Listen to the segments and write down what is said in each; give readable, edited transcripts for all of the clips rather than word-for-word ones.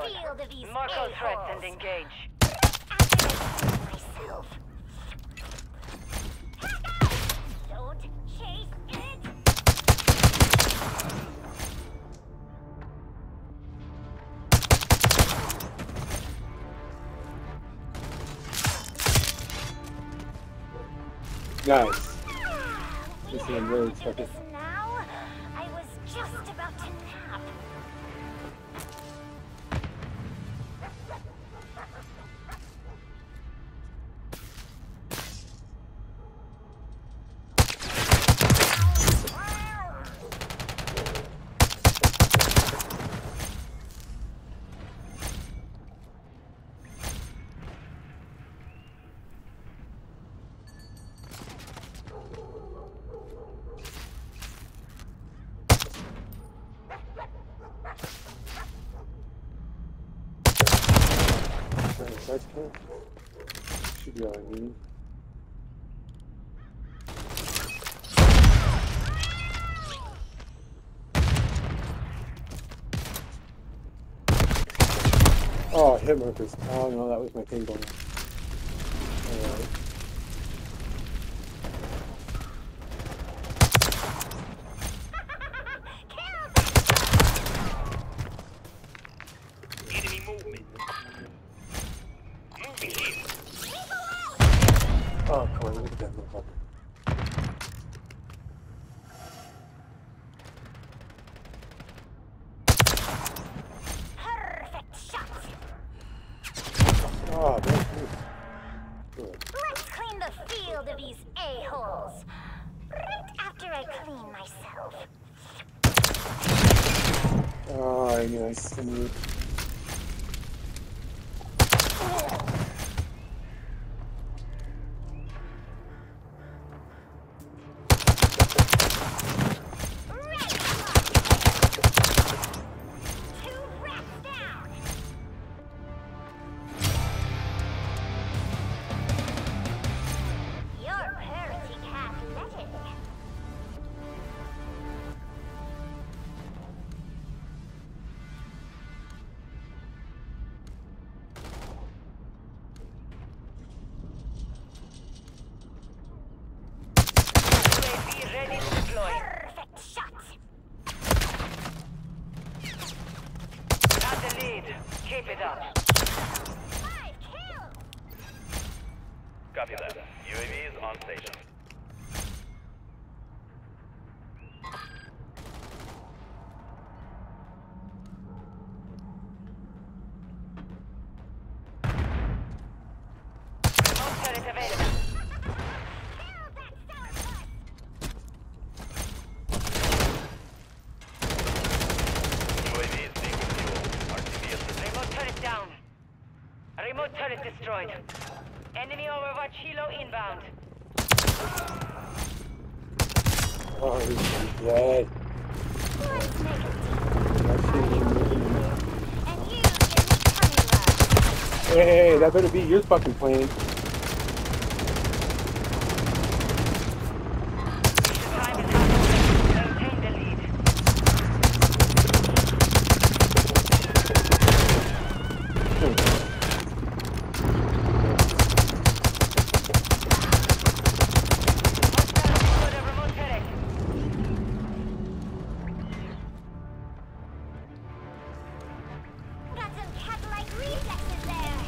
zone. Mark all threats and engage. Myself. Don't chase it. Nice. This is really expected. Now, I was just about to nap. Should be all I need. Oh, hit markers. Oh no, that was my thing going on. Alright. Oh, come on, look at that motherfucker. Perfect shot. Oh, that's good. Let's clean the field of these a-holes. Right after I clean myself. Oh, I knew I sneaked. Keep it up. 5 kills. Copy that. UAV is on station. Remote turret available. UAV is being fueled. RTV is Remote turret down. Remote turret destroyed. Enemy overwatch helo inbound. Oh, he's dead. Let's make it That shit ain't moving. and you give me tummy rub. Hey, that better be your fucking plane. Time is up. Maintain the lead. Remote turret. Got some cat-like reflexes there.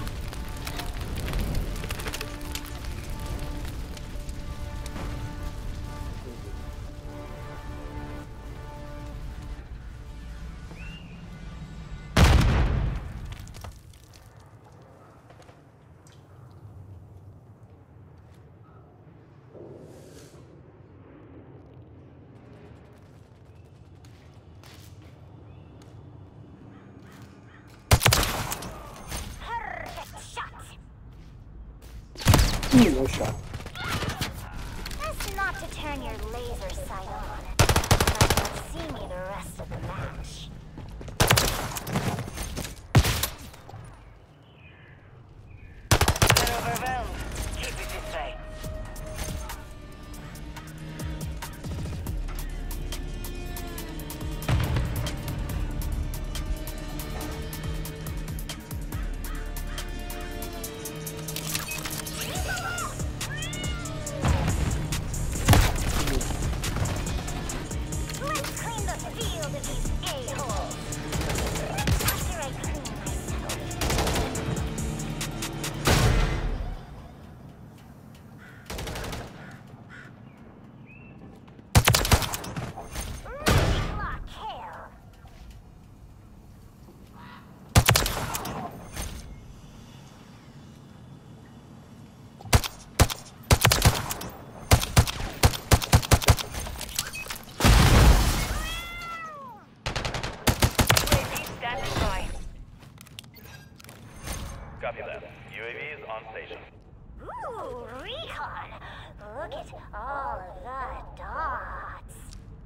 Perfect shot. No shot. Best not to turn your laser sight on. Like you'll see me the rest of the match. They're overwhelmed. Keep it this way. at all of the dots.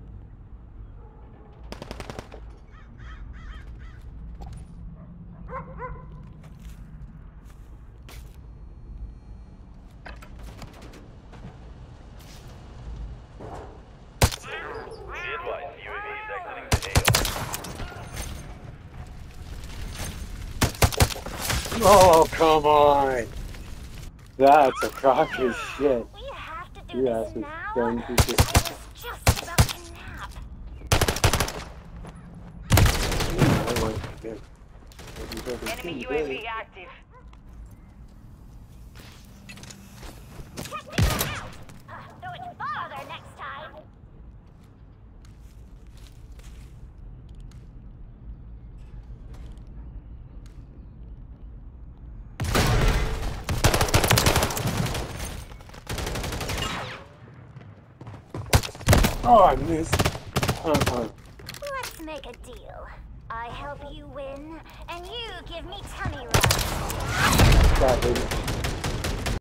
Be advised, UAV is exiting the AO. Oh, come on! That's a crock of shit. We have to do You this ass was now. going I to shit. was just about to nap. Enemy UAV active. Check me out. Do it farther next time. Oh, I missed. Let's make a deal. I help you win, and you give me tummy rubs. God, baby.